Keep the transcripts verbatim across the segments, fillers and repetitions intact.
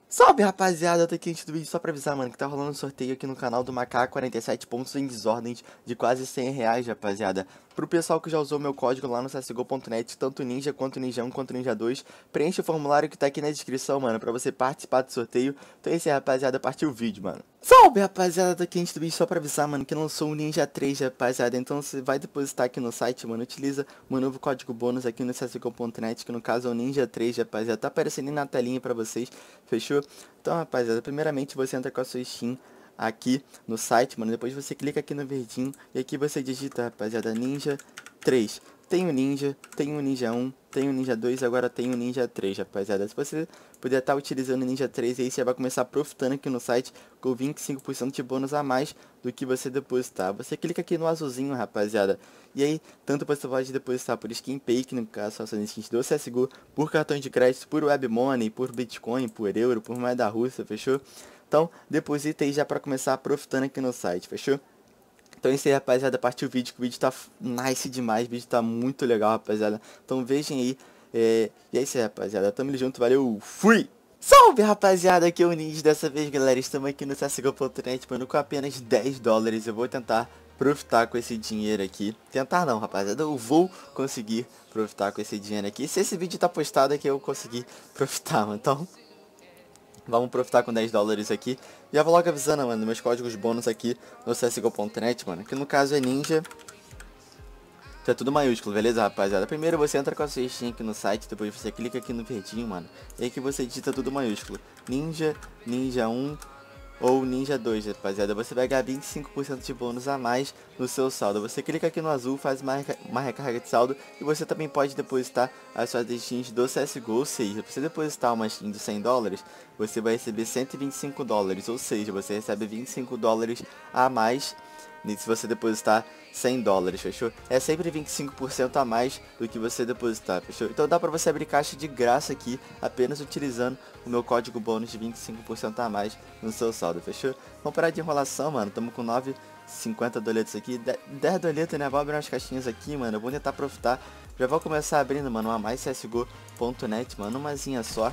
Salve, rapaziada, eu tô aqui antes do vídeo só pra avisar, mano, que tá rolando um sorteio aqui no canal do Macaco quarenta e sete pontos em desordens de quase cem reais, rapaziada. Pro pessoal que já usou meu código lá no C S G O ponto net, tanto Ninja quanto Ninja um quanto Ninja dois, preenche o formulário que tá aqui na descrição, mano, pra você participar do sorteio. Então é isso aí, rapaziada, partiu o vídeo, mano. Salve, rapaziada, tô aqui antes do vídeo só pra avisar, mano, que lançou o Ninja três, rapaziada. Então você vai depositar aqui no site, mano, utiliza o meu novo código bônus aqui no C S G O ponto net, que no caso é o Ninja três, rapaziada. Tá aparecendo aí na telinha pra vocês, fechou? Então, rapaziada, primeiramente você entra com a sua Steam aqui no site, mano. Depois você clica aqui no verdinho e aqui você digita, rapaziada, Ninja três. Tem o Ninja, tem o Ninja um, tem o Ninja dois, agora tem o Ninja três, rapaziada. Se você puder estar utilizando o Ninja três, aí você vai começar profitando aqui no site com vinte e cinco por cento de bônus a mais do que você depositar. Você clica aqui no azulzinho, rapaziada. E aí, tanto você pode depositar por Skin Pay, que no caso são as skins do C S G O, por cartão de crédito, por Web Money, por Bitcoin, por Euro, por moeda russa, fechou? Então, deposita aí já pra começar profitando aqui no site, fechou? Então é isso aí, rapaziada, partiu o vídeo, que o vídeo tá nice demais, o vídeo tá muito legal, rapaziada. Então vejam aí, é... e é isso aí, rapaziada, tamo junto, valeu, fui! Salve, rapaziada, aqui é o Ninja, dessa vez, galera, estamos aqui no C S G O ponto net, mano, com apenas dez dólares, eu vou tentar profitar com esse dinheiro aqui. Tentar não, rapaziada, eu vou conseguir profitar com esse dinheiro aqui. Se esse vídeo tá postado aqui, eu consegui profitar, mano, então... Vamos profitar com dez dólares aqui. Já vou logo avisando, mano, meus códigos bônus aqui no C S G O ponto net, mano. Que no caso é Ninja. Isso é tudo maiúsculo, beleza, rapaziada? Primeiro você entra com a sua Steam aqui no site, depois você clica aqui no verdinho, mano. E aí que você digita tudo maiúsculo. Ninja, Ninja um ou Ninja dois, rapaziada. Você vai ganhar vinte e cinco por cento de bônus a mais no seu saldo. Você clica aqui no azul, faz uma, uma recarga de saldo. E você também pode depositar as suas skins do C S G O. Ou seja, se você depositar uma skin de cem dólares, você vai receber cento e vinte e cinco dólares. Ou seja, você recebe vinte e cinco dólares a mais se você depositar cem dólares, fechou? É sempre vinte e cinco por cento a mais do que você depositar, fechou? Então dá pra você abrir caixa de graça aqui, apenas utilizando o meu código bônus de vinte e cinco por cento a mais no seu saldo, fechou? Vamos parar de enrolação, mano, tamo com nove e cinquenta doletas aqui, dez doletas, né? Vou abrir umas caixinhas aqui, mano, eu vou tentar profitar. Já vou começar abrindo, mano, uma mais C S G O ponto net, mano, umazinha só.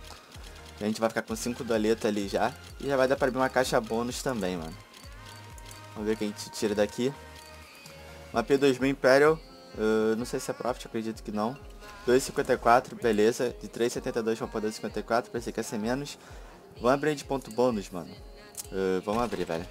A gente vai ficar com cinco doletas ali já, e já vai dar pra abrir uma caixa bônus também, mano. Vamos ver o que a gente tira daqui. Uma P dois mil Imperial. Uh, não sei se é Profit, acredito que não. dois e cinquenta e quatro, beleza. De três e setenta e dois para dois e cinquenta e quatro. Pensei que ia ser menos. Vamos abrir de ponto bônus, mano. Uh, vamos abrir, velho.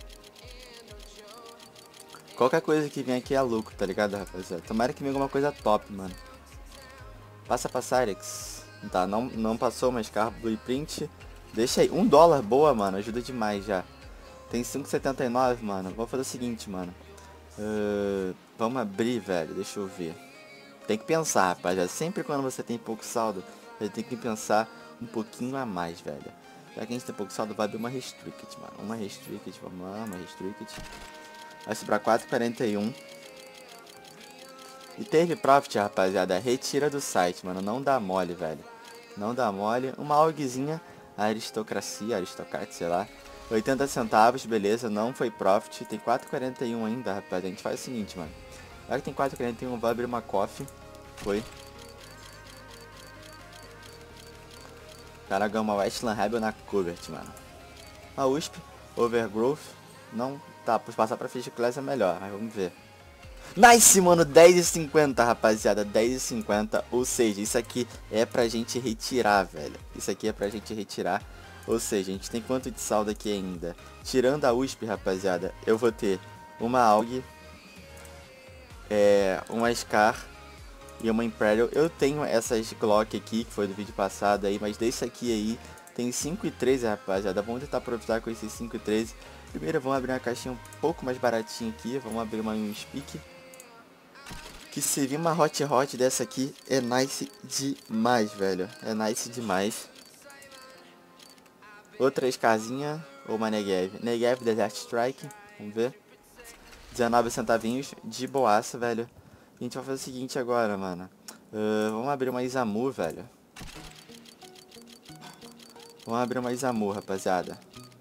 Qualquer coisa que vem aqui é lucro, tá ligado, rapaziada? Tomara que venha alguma coisa top, mano. Passa pra Cyrex. Tá, não, não passou, mas carro Blueprint. Deixa aí. Um dólar, boa, mano. Ajuda demais já. Tem cinco e setenta e nove, mano. Vou fazer o seguinte, mano. Uh, vamos abrir, velho. Deixa eu ver. Tem que pensar, rapaziada. Sempre quando você tem pouco saldo, você tem que pensar um pouquinho a mais, velho. Já que a gente tem pouco saldo, vai abrir uma Restricted, mano. Uma Restricted, vamos lá, uma Restricted. Vai subir pra quatro e quarenta e um. E teve Profit, rapaziada. Retira do site, mano. Não dá mole, velho. Não dá mole. Uma AUGzinha. Aristocracia, aristocrata, sei lá. oitenta centavos, beleza, não foi profit. Tem quatro e quarenta e um ainda, rapaz. A gente faz o seguinte, mano. Já que tem quatro e quarenta e um, vou abrir uma coffee. Foi. Cara, ganhou uma Westland Rebel na Covert, mano. A U S P, Overgrowth. Não, tá, por passar pra Fish Class é melhor, mas vamos ver. Nice, mano, dez e cinquenta, rapaziada, dez e cinquenta. Ou seja, isso aqui é pra gente retirar, velho. Isso aqui é pra gente retirar. Ou seja, a gente tem quanto de saldo aqui ainda? Tirando a U S P, rapaziada, eu vou ter uma A U G, é, uma Scar e uma Imperial. Eu tenho essas Glock aqui, que foi do vídeo passado aí, mas desse aqui aí tem cinco e treze, rapaziada. Vamos tentar aproveitar com esses cinco e treze. Primeiro vamos abrir uma caixinha um pouco mais baratinha aqui. Vamos abrir uma Speak. Que se vir uma Hot Hot dessa aqui, é nice demais, velho. É nice demais. Outra Scarzinha ou uma Negev. Negev Desert Strike. Vamos ver. dezenove centavinhos de boaça, velho. A gente vai fazer o seguinte agora, mano. Uh, vamos abrir uma Isamu, velho. Vamos abrir uma Isamu, rapaziada.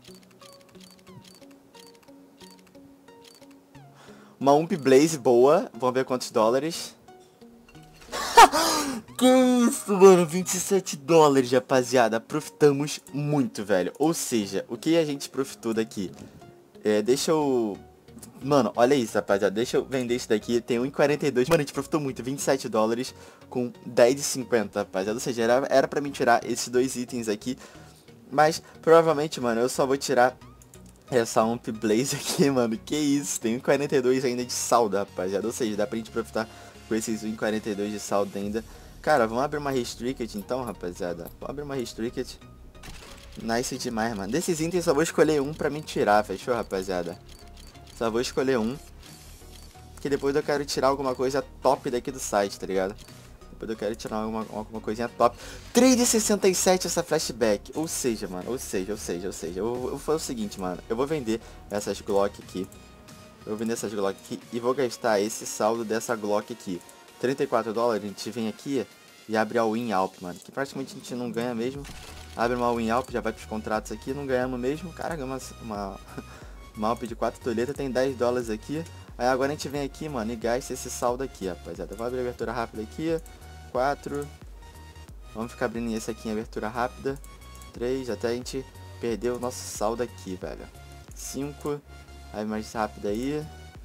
Uma Ump Blaze boa. Vamos ver quantos dólares. Que isso, mano? vinte e sete dólares, rapaziada. Profitamos muito, velho. Ou seja, o que a gente profitou daqui? É, deixa eu... Mano, olha isso, rapaziada. Deixa eu vender isso daqui. Tem um e quarenta e dois. Mano, a gente profitou muito. vinte e sete dólares com dez e cinquenta, rapaziada. Ou seja, era, era pra mim tirar esses dois itens aqui. Mas, provavelmente, mano, eu só vou tirar essa Ump Blaze aqui, mano. Que isso? Tem um e quarenta e dois ainda de saldo, rapaziada. Ou seja, dá pra gente profitar com esses um e quarenta e dois de saldo ainda. Cara, vamos abrir uma Restricted então, rapaziada. Vamos abrir uma Restricted. Nice demais, mano. Desses itens só vou escolher um pra me tirar, fechou, rapaziada? Só vou escolher um. Porque depois eu quero tirar alguma coisa top daqui do site, tá ligado? Depois eu quero tirar alguma, alguma coisinha top. três e sessenta e sete essa flashback. Ou seja, mano, ou seja, ou seja, ou seja. Eu, eu vou fazer o seguinte, mano. Eu vou vender essas Glock aqui. Eu vou vender essas Glock aqui e vou gastar esse saldo dessa Glock aqui. trinta e quatro dólares, a gente vem aqui e abre a Win Alp, mano. Que praticamente a gente não ganha mesmo. Abre uma Win Alp, já vai pros contratos aqui, não ganhamos mesmo. Caraca, uma, uma, uma Alp de quatro toletas, tem dez dólares aqui. Aí agora a gente vem aqui, mano, e gasta esse saldo aqui, rapaziada. Vou abrir a abertura rápida aqui. quatro. Vamos ficar abrindo esse aqui em abertura rápida. três, até a gente perder o nosso saldo aqui, velho. cinco. Abre mais rápida aí.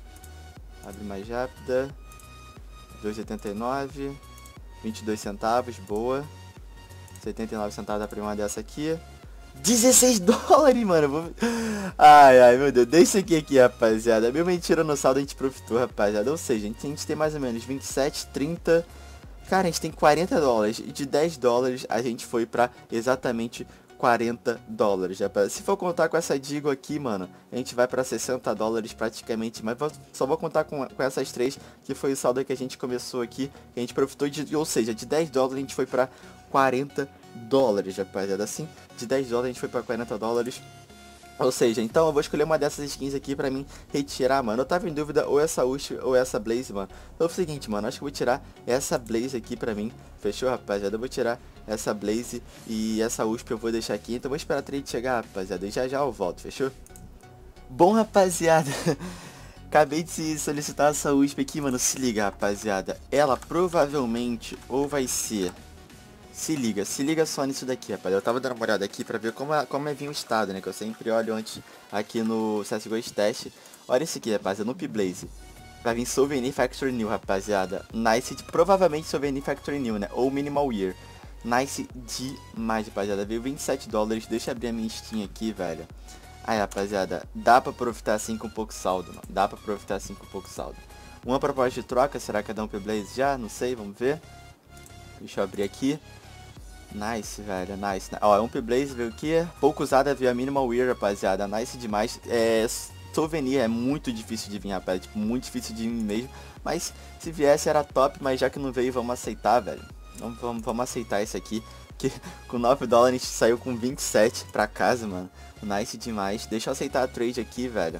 Abre mais rápida. dois e oitenta e nove. vinte e dois centavos, boa. setenta e nove centavos da primeira dessa aqui. dezesseis dólares, mano. Vou... Ai, ai, meu Deus. Deixa aqui aqui, rapaziada. Mesmo a gente tirando o saldo, a gente profitou, rapaziada. Ou seja, a gente, a gente tem mais ou menos vinte e sete, trinta... Cara, a gente tem quarenta dólares. E de dez dólares, a gente foi pra exatamente quarenta dólares, rapaziada. Se for contar com essa Digo aqui, mano, a gente vai pra sessenta dólares praticamente. Mas só vou contar com, com essas três, que foi o saldo que a gente começou aqui. Que a gente profitou de... Ou seja, de dez dólares, a gente foi pra quarenta dólares, rapaziada. Assim, de dez dólares, a gente foi pra quarenta dólares. Ou seja, então eu vou escolher uma dessas skins aqui pra mim retirar, mano. Eu tava em dúvida ou essa U S P ou essa Blaze, mano. Então é o seguinte, mano, acho que eu vou tirar essa Blaze aqui pra mim. Fechou, rapaziada? Eu vou tirar essa Blaze e essa U S P eu vou deixar aqui. Então eu vou esperar a trade chegar, rapaziada. E já já eu volto, fechou? Bom, rapaziada, acabei de solicitar essa U S P aqui, mano. Se liga, rapaziada. Ela provavelmente ou vai ser... Se liga, se liga só nisso daqui, rapaz. Eu tava dando uma olhada aqui pra ver como é, como é vir o estado, né? Que eu sempre olho antes aqui no C S G O Test. Olha isso aqui, rapaziada, no Ump Blaze. Vai vir Souvenir Factory New, rapaziada. Nice, provavelmente Souvenir Factory New, né? Ou Minimal Year. Nice demais, rapaziada. Veio vinte e sete dólares. Deixa eu abrir a minha Steam aqui, velho. Aí, rapaziada, dá pra profitar assim com pouco saldo, mano. Dá pra profitar assim com pouco saldo. Uma proposta de troca, será que é da Ump Blaze já? Não sei, vamos ver. Deixa eu abrir aqui. Nice, velho, nice. Ó, Ump Blaze veio aqui, pouco usada, veio a Minimal Wear, rapaziada. Nice demais. É, Souvenir é muito difícil de vir, rapaz. Tipo, muito difícil de vir mesmo. Mas se viesse era top, mas já que não veio, vamos aceitar, velho. Vamos, vamos, vamos aceitar isso aqui. Que com nove dólares a gente saiu com vinte e sete pra casa, mano. Nice demais. Deixa eu aceitar a trade aqui, velho.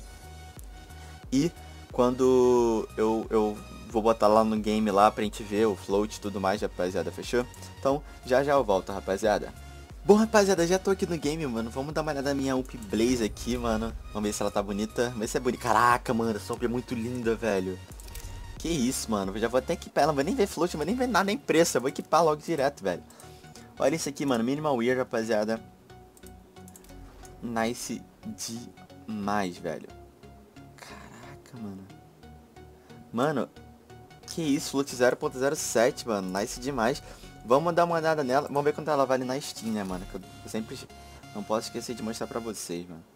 E quando eu... eu vou botar lá no game lá pra gente ver o float e tudo mais, rapaziada, fechou? Então, já já eu volto, rapaziada. Bom, rapaziada, já tô aqui no game, mano. Vamos dar uma olhada na minha Ump Blaze aqui, mano. Vamos ver se ela tá bonita. Vamos ver se é bonita. Caraca, mano, essa Ump é muito linda, velho. Que isso, mano. Eu já vou até equipar ela. Não vou nem ver float, não vou nem ver nada, nem preço. Eu vou equipar logo direto, velho. Olha isso aqui, mano. Minimal Wear, rapaziada. Nice demais, velho. Caraca, mano. Mano... Que isso, float zero ponto zero sete, mano, nice demais. Vamos dar uma olhada nela, vamos ver quanto ela vale na Steam, né, mano. Que eu sempre não posso esquecer de mostrar pra vocês, mano.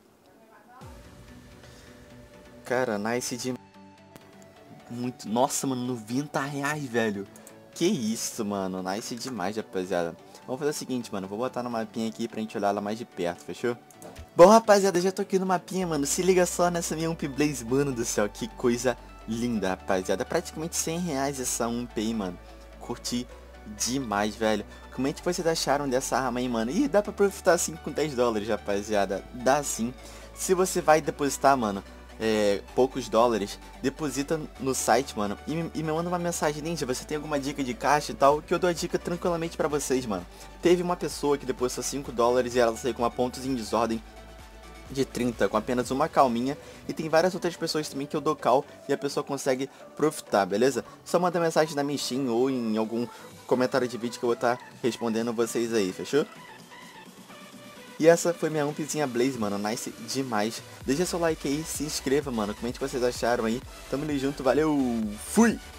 Cara, nice demais. Muito, nossa, mano, noventa reais, velho. Que isso, mano, nice demais, rapaziada. Vamos fazer o seguinte, mano, vou botar no mapinha aqui pra gente olhar ela mais de perto, fechou? Bom, rapaziada, já tô aqui no mapinha, mano. Se liga só nessa minha Ump Blaze, mano do céu, que coisa linda, rapaziada. Praticamente cem reais essa Ump aí, mano. Curti demais, velho. Como é que vocês acharam dessa arma aí, mano? Ih, dá pra profitar assim com dez dólares, rapaziada. Dá sim. Se você vai depositar, mano, é, poucos dólares, deposita no site, mano, e me, e me manda uma mensagem: Ninja, você tem alguma dica de caixa e tal? Que eu dou a dica tranquilamente pra vocês, mano. Teve uma pessoa que depositou cinco dólares e ela saiu com uma pontos em desordem de trinta com apenas uma calminha. E tem várias outras pessoas também que eu dou cal e a pessoa consegue profitar, beleza? Só manda mensagem na minha Steam ou em algum comentário de vídeo que eu vou estar respondendo vocês aí, fechou? E essa foi minha umpzinha Blaze, mano, nice demais. Deixa seu like aí, se inscreva, mano, comente o que vocês acharam aí. Tamo ali junto, valeu, fui!